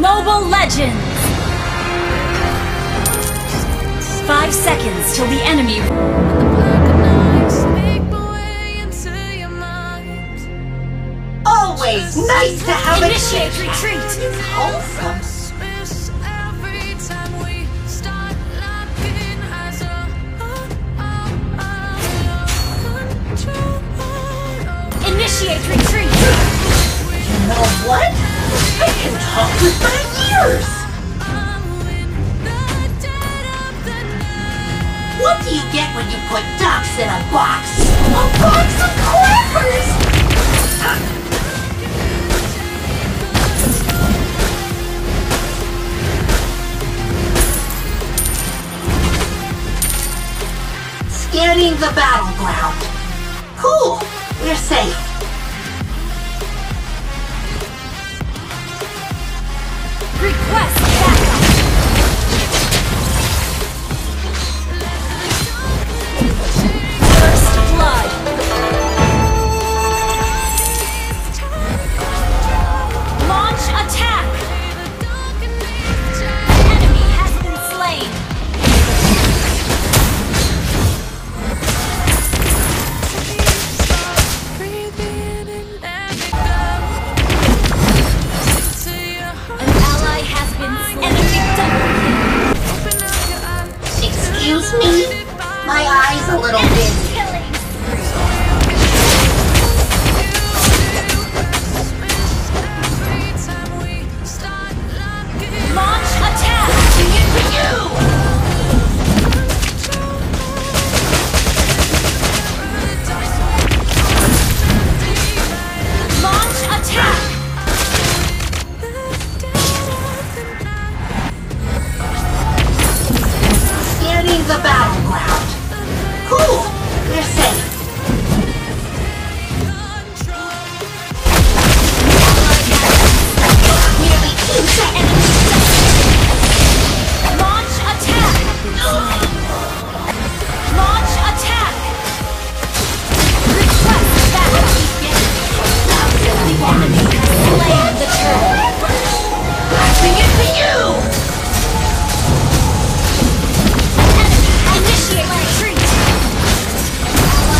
Mobile Legends! 5 seconds till the enemy... Always nice to have Initiate retreat! It's wholesome. Initiate retreat! You know what? I can talk with my ears! What do you get when you put ducks in a box? A box of crackers! Scanning the battleground. Cool! We're safe. Request backup! First blood! Launch attack! An enemy has been slain! Excuse me? My eye's a little busy. Launch attack! Bring it to you! Launch attack! Scanning the battleground. Cool! We're safe. Nearly 2 seconds. Launch attack! Launch attack! Request backup! The enemy has slain the turtle. Bring it to you! Enemy initiate retreat!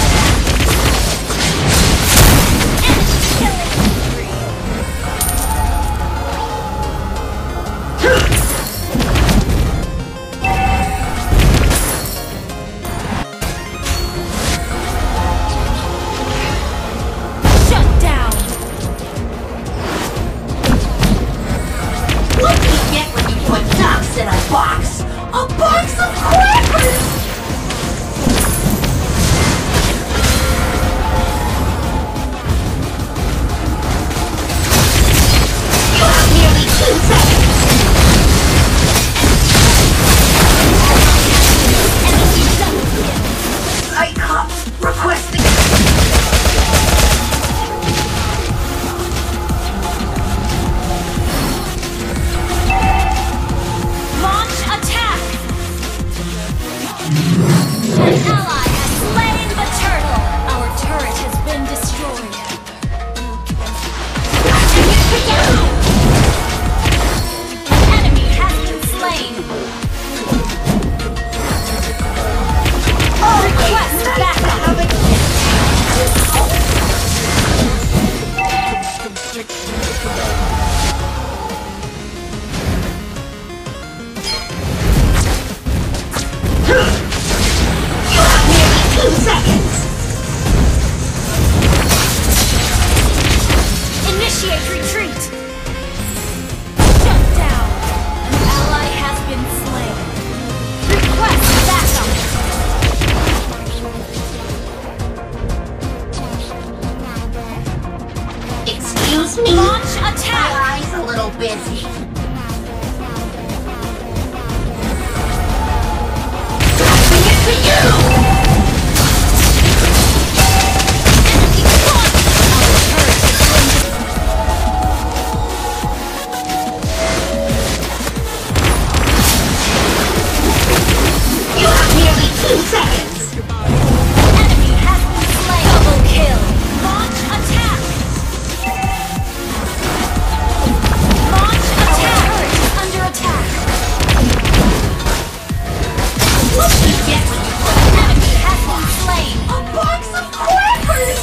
What do you get when you put An enemy has been slain. a box of crackers?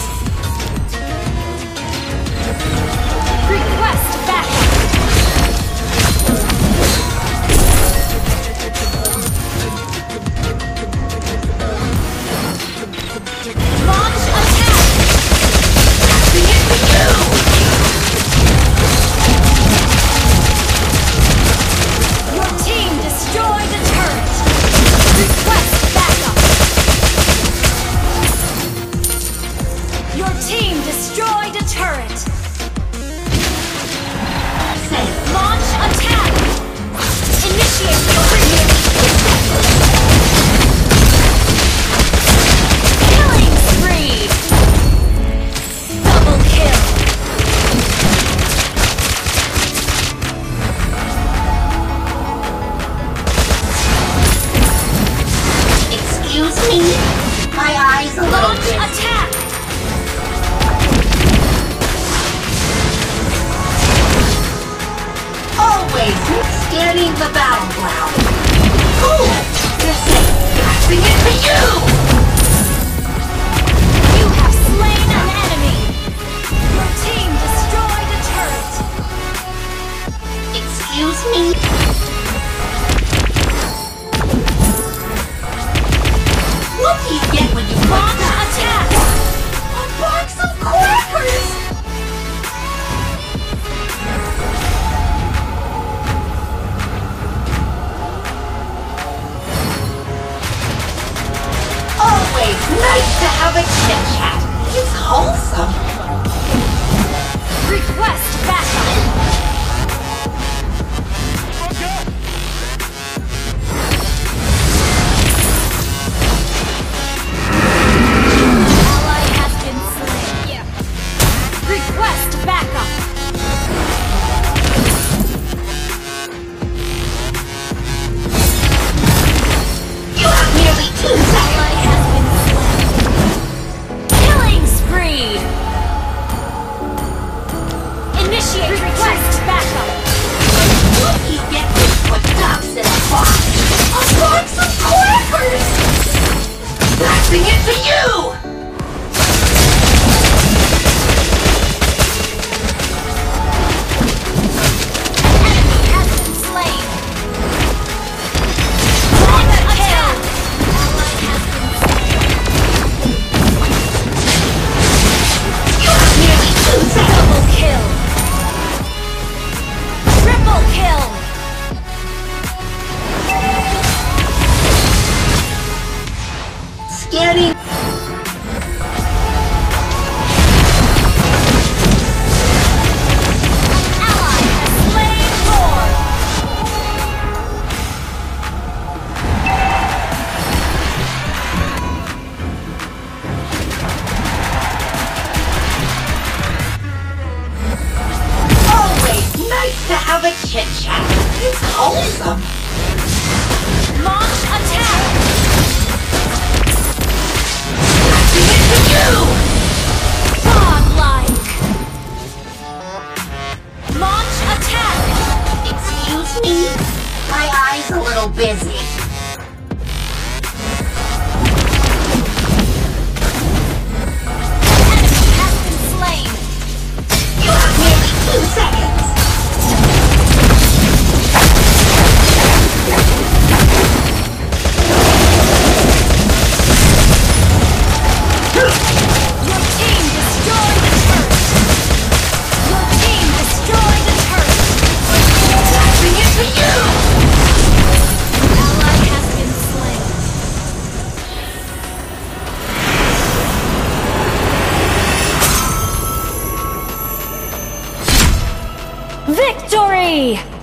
Request backup. Launch attack. Passing it to you! Your team destroyed a turret. Request backup. Your team destroyed a turret. Say, Launch attack. Initiate the premiere. Killing spree. Double kill. excuse me? My eyes a little Launch bit. attack. Always scanning the battleground. Ooh, they're safe. Passing it to you! You have slain an enemy. Your team destroyed a turret. Excuse me? What do you get when you Launch launch attack. a box of crackers? Always nice to have a chit chat. It's wholesome. Request backup. Ally has been slain. Request backup. You have nearly 2 seconds. Ally has been slain. Killing spree. Initiate request backup. What do you get when you put ducks in a box? A box of crackers! Passing it to you! An enemy has been slain. Launch attack. Ally has been slain. You have nearly 2 seconds. Double kill. Triple kill. Scanning. Ally has slain more. Always nice to have a chit chat. It's wholesome. Launch attack. Passing it to you! Godlike. Launch attack. Excuse me? My eye's a little busy. An enemy has been slain. You have nearly 2 seconds. Your team destroyed the turret. Your team destroyed the turret. Passing it to you! Ally has been slain. Victory!